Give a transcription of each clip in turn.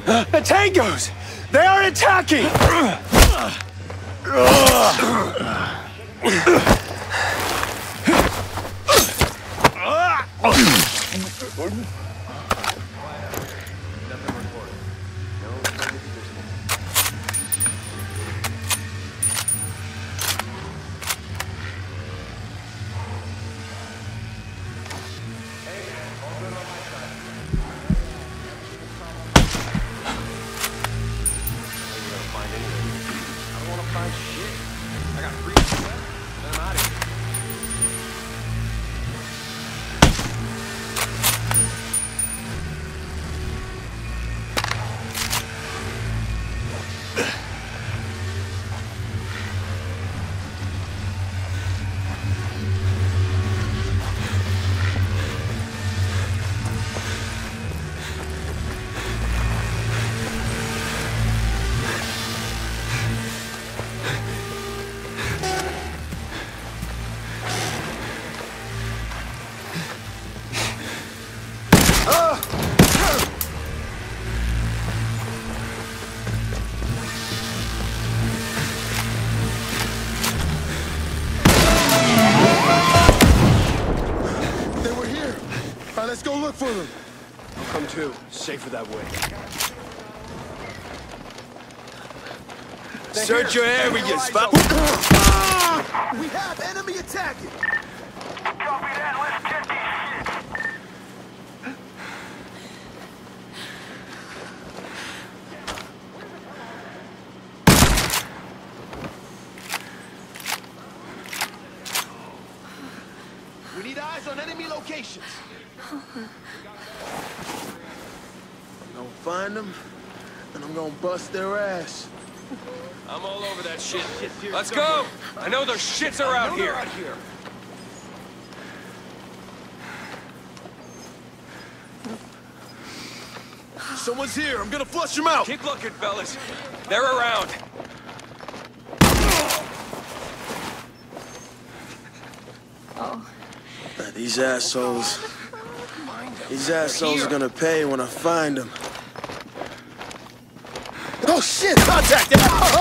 The Tangos! They are attacking! Let's go look for them. I'll come too. Safer that way. Search your area, spot. We have enemy attacking. Copy that. Let's get this shit. We need eyes on enemy locations. I'm gonna find them, and I'm gonna bust their ass. I'm all over that shit. Let's go! I know there's shits around here. Someone's here. I'm gonna flush them out. Keep looking, fellas. They're around. These assholes are gonna pay when I find them. Oh shit! Contact!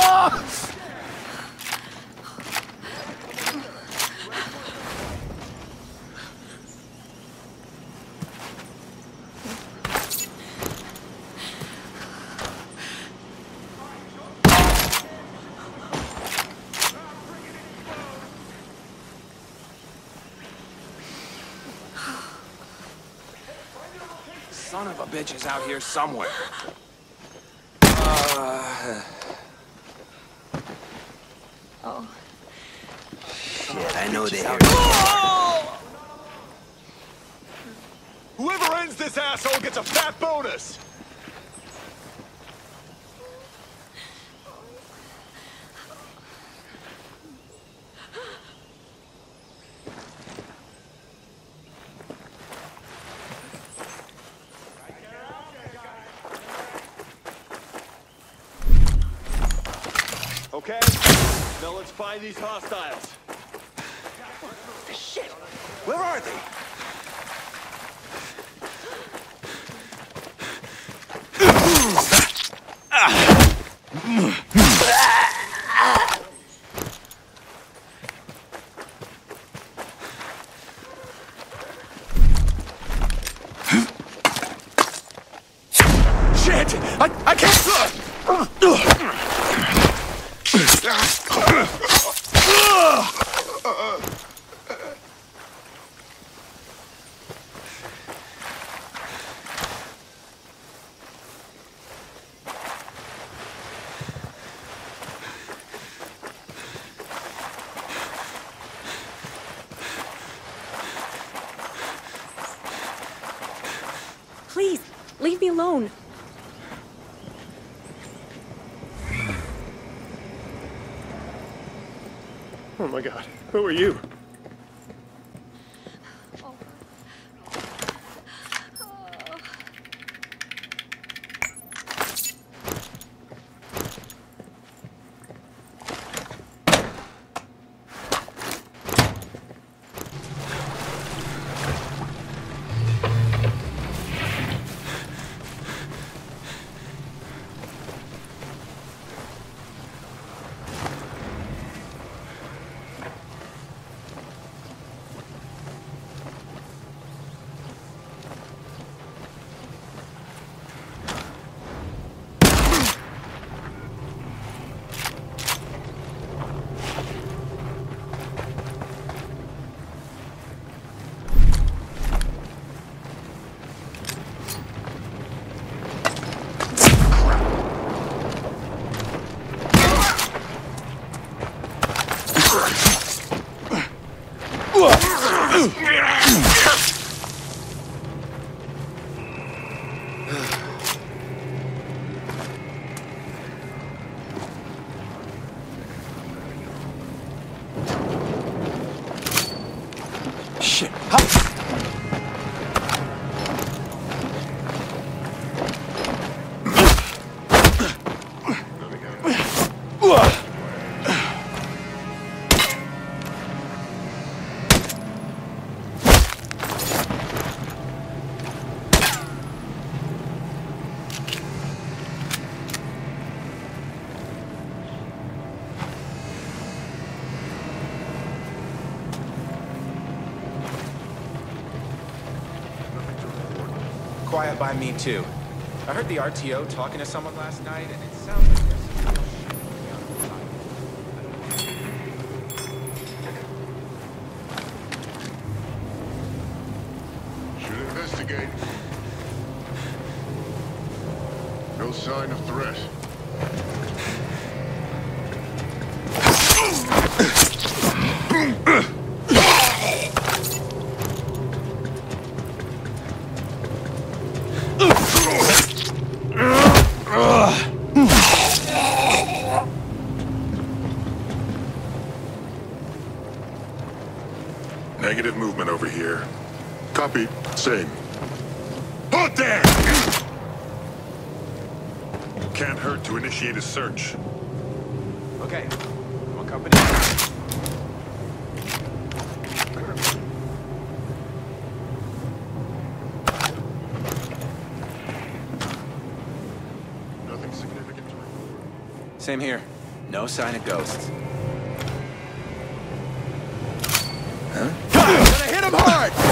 Son of a bitch is out here somewhere. Oh. Shit, I know they are. Whoever ends this asshole gets a fat bonus! Okay, now let's find these hostiles. Shit! Where are they? Shit! I can't... Please, leave me alone. Oh my god, who are you? Shit. Quiet by me, too. I heard the RTO talking to someone last night, and it sounds like there's some real shit going on inside. Should investigate. No sign of threat. Negative movement over here. Copy. Same. Halt there! Can't hurt to initiate a search. Okay. I'm accompanying. Nothing significant to report. Same here. No sign of ghosts. Gonna hit him hard!